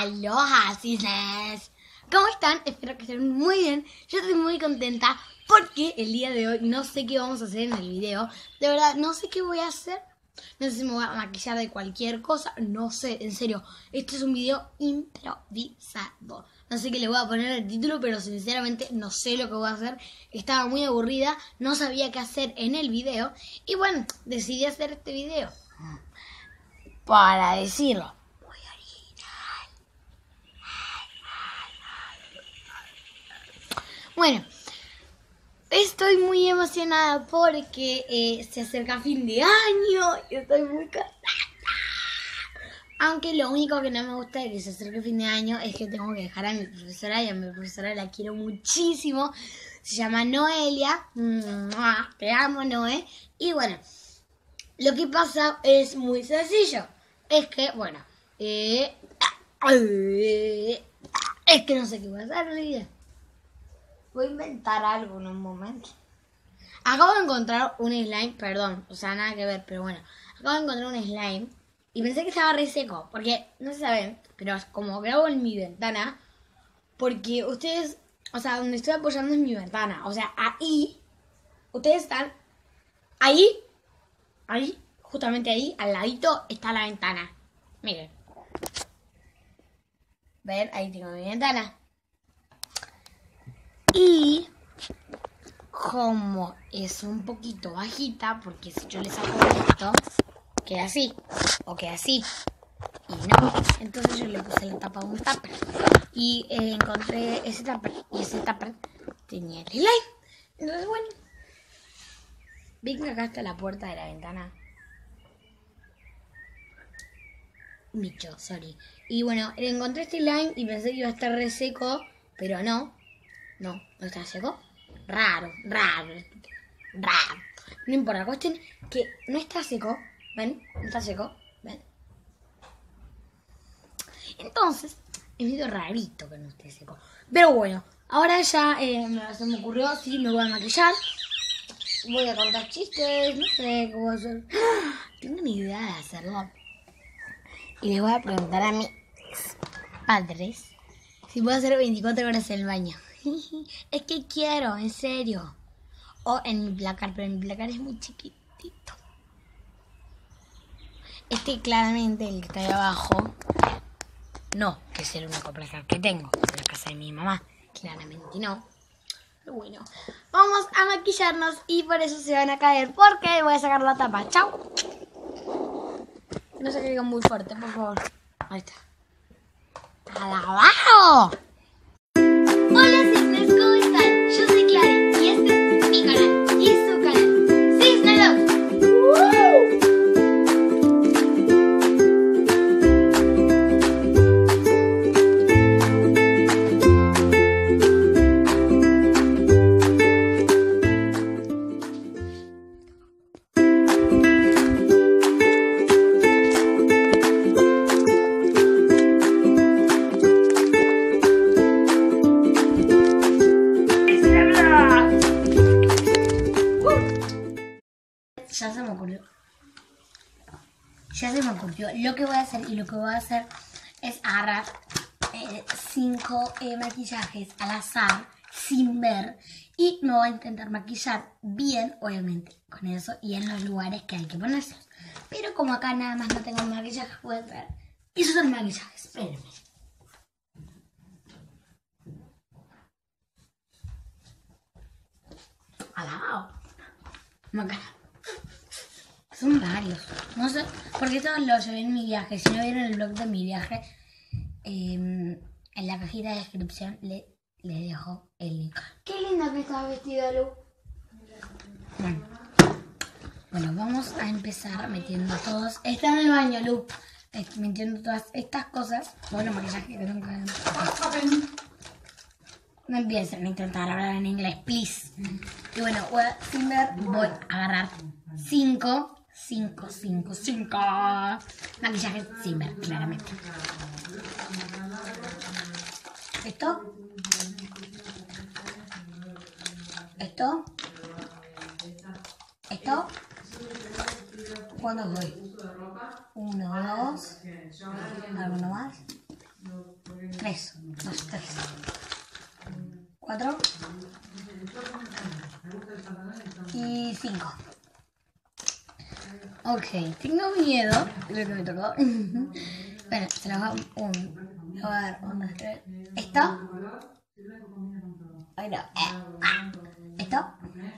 Aloha, cisnes. ¿Cómo están? Espero que estén muy bien. Yo estoy muy contenta porque el día de hoy no sé qué vamos a hacer en el video. De verdad, no sé qué voy a hacer. No sé si me voy a maquillar de cualquier cosa. No sé, en serio. Este es un video improvisado. No sé qué le voy a poner el título, pero sinceramente no sé lo que voy a hacer. Estaba muy aburrida, no sabía qué hacer en el video. Y bueno, decidí hacer este video. Para decirlo. Bueno, estoy muy emocionada porque se acerca fin de año y estoy muy contenta. Aunque lo único que no me gusta de que se acerque fin de año es que tengo que dejar a mi profesora, y a mi profesora la quiero muchísimo. Se llama Noelia. Te amo, Noé. Y bueno, lo que pasa es muy sencillo. Es que, bueno, es que no sé qué voy a hacer, Lidia. Voy a inventar algo en un momento. Acabo de encontrar un slime, perdón, o sea, nada que ver, pero bueno. Acabo de encontrar un slime y pensé que estaba re seco, porque, no se saben, pero como grabo en mi ventana, porque ustedes, o sea, donde estoy apoyando es mi ventana. O sea, ahí, ustedes están, ahí, justamente ahí, al ladito está la ventana. Miren. ¿Ven? Ahí tengo mi ventana. Y como es un poquito bajita, porque si yo le saco esto, queda así, o queda así, y no. Entonces yo le puse la tapa a un tupper, y encontré ese tupper, y ese tupper tenía el slime. Entonces bueno, vi que acá está la puerta de la ventana. Bicho, sorry. Y bueno, encontré este slime y pensé que iba a estar re seco, pero no. No está seco. Raro. No importa, la cuestión es que no está seco. ¿Ven? No está seco. ¿Ven? Entonces, es medio rarito que no esté seco. Pero bueno, ahora ya se me ocurrió, sí, me voy a maquillar. Voy a contar chistes, no sé qué voy a hacer. Tengo una idea de hacerlo. Y les voy a preguntar a mis padres si puedo hacer 24 horas en el baño. Es que quiero, en serio. O en mi placar, pero mi placar es muy chiquitito. Este claramente, el que está ahí abajo, no, que es el único placar que tengo. En la casa de mi mamá, claramente no. Pero bueno, vamos a maquillarnos y por eso se van a caer, porque voy a sacar la tapa. Chau. No se caigan muy fuerte, por favor. Ahí está. ¡Al abajo! Hola, cisnes, ¿cómo están? Yo soy Clary y este es mi canal y su canal, Cisnelos. Ya se me ocurrió lo que voy a hacer, y lo que voy a hacer es agarrar 5 maquillajes al azar sin ver, y me voy a intentar maquillar bien, obviamente, con eso y en los lugares que hay que ponerse. Pero como acá nada más no tengo maquillaje, voy a entrar. Y esos son maquillajes, espérenme. Alabado. Son varios. No sé, porque todos los llevé en mi viaje. Si no vieron el blog de mi viaje, en la cajita de descripción les dejo el link. Qué linda que estás vestida, Lu. Bueno, vamos a empezar metiendo todos. Está en el baño, Lu. Metiendo todas estas cosas. Bueno, maquillaje que tengo que... No empiecen a intentar hablar en inglés, please. Y bueno, sin ver, voy a agarrar 5 maquillajes sin ver, claramente. Esto. ¿Cuántos voy? 1, 2. ¿Alguno más? 3. 2, 3. 4. Y 5. Ok, tengo miedo. Lo que me tocó. Bueno, se los hago un. A ver, 1, 2, 3. ¿Esto? Ay, no. ¿Esto?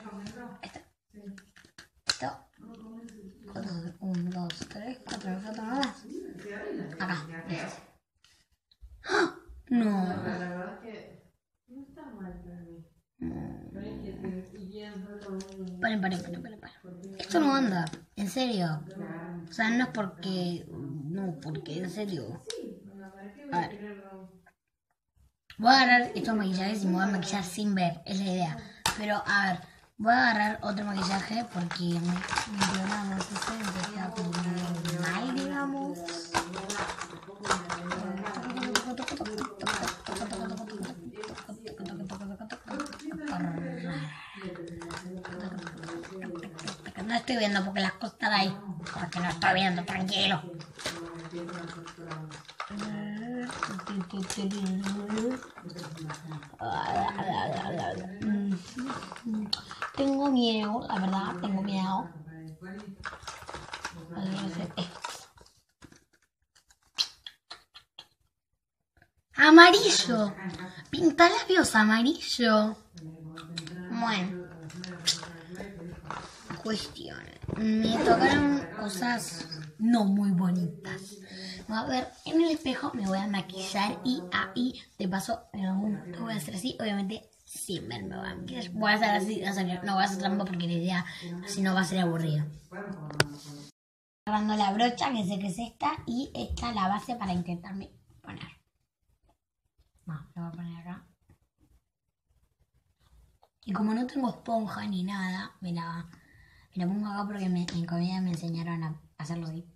Esto. 1, 2, 3, 4. ¿Me falta nada más? Acá. Listo. ¡Ah! No. La verdad es que no está mal para mí. Paren. Esto no anda, en serio. O sea, no es porque... No, porque en serio. A ver. Voy a agarrar estos maquillajes y me voy a maquillar sin ver, es la idea. Pero, a ver, voy a agarrar otro maquillaje porque mi programa se queda como mal, digamos. No estoy viendo porque las cosas están ahí. Porque no estoy viendo, tranquilo. Tengo miedo, la verdad, tengo miedo. Amarillo. Pinta labios amarillo. Bueno. Cuestión. Me tocaron cosas no muy bonitas. A ver, en el espejo me voy a maquillar y ahí, de paso, en algún momento voy a hacer así. Obviamente, sin ver me voy a maquillar. Voy a hacer así, no voy a hacer trampa porque la idea, si no va a ser aburrido. Agarrando la brocha, que sé que es esta, y esta la base para intentarme poner. No, la voy a poner acá. Y como no tengo esponja ni nada, me la pongo acá porque en comida me enseñaron a hacerlo así.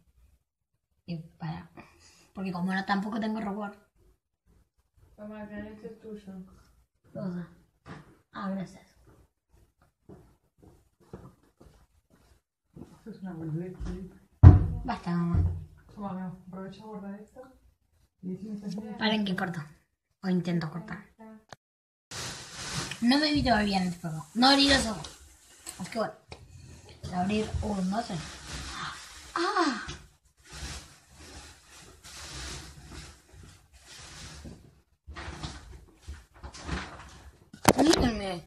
Porque como no tampoco tengo rubor. Toma, acá este es tuyo. Rosa. Ah, gracias. Esto es una boludez. Basta, mamá. Toma, aprovecha a guardar esto. Y decimos Paren que corto. O intento cortar. No me evito bien el fuego. No abrir los ojos. Es que bueno. Abrir 1, 2, 3. ¡Ah! Mírenme.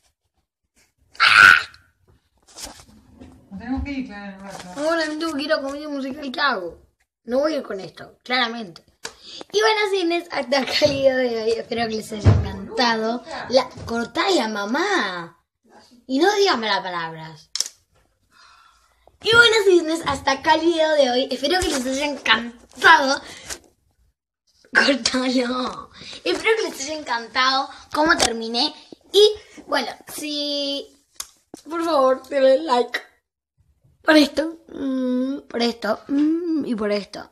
Nos tenemos que ir, claro, Ahora me tengo que ir a comedia musical. ¿Qué hago? No voy a ir con esto, claramente. Y bueno, cines, hasta acá el video de hoy. Espero que les haya encantado. Cortala, mamá. Y no digas malas palabras. Y bueno, cines, hasta acá el video de hoy. Espero que les haya encantado. Cortalo. Espero que les haya encantado cómo terminé. Y bueno, si... Por favor, denle like. Por esto. Por esto. Y por esto.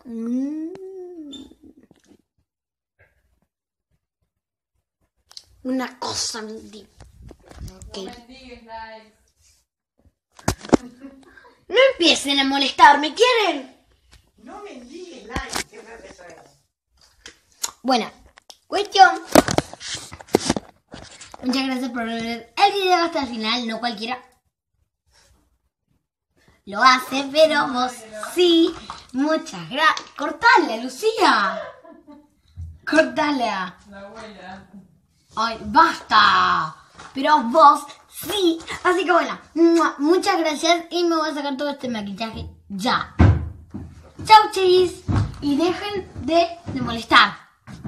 Una cosa mentira. Okay. No empiecen a molestarme, ¿quieren? No me digas like, siempre empezó eso. Bueno, cuestión. Muchas gracias por ver el video hasta el final. No cualquiera lo hace, pero vos sí. Muchas gracias. Cortale, Lucía. Cortale. La abuela. Ay, basta. Pero vos sí. Así que bueno, muchas gracias. Y me voy a sacar todo este maquillaje ya. Chau, chis. Y dejen de molestar.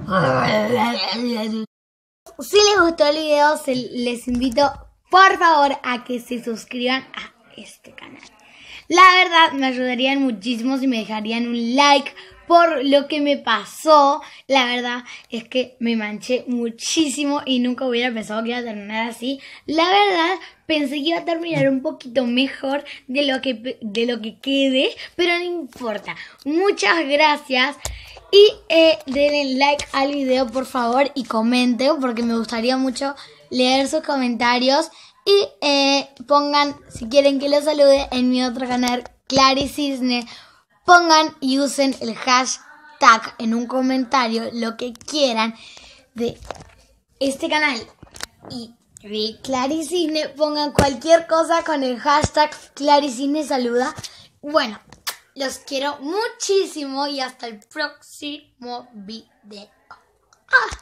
Si les gustó el video, les invito por favor a que se suscriban a este canal. La verdad me ayudarían muchísimo si me dejarían un like por lo que me pasó. La verdad es que me manché muchísimo y nunca hubiera pensado que iba a terminar así. La verdad pensé que iba a terminar un poquito mejor de lo que quede, pero no importa. Muchas gracias. Y denle like al video por favor y comenten porque me gustaría mucho leer sus comentarios. Y pongan, si quieren que los salude en mi otro canal, Clary Cisne, pongan y usen el tag en un comentario lo que quieran de este canal y de Claricine. Pongan cualquier cosa con el hashtag Claricine saluda. Bueno, los quiero muchísimo y hasta el próximo video.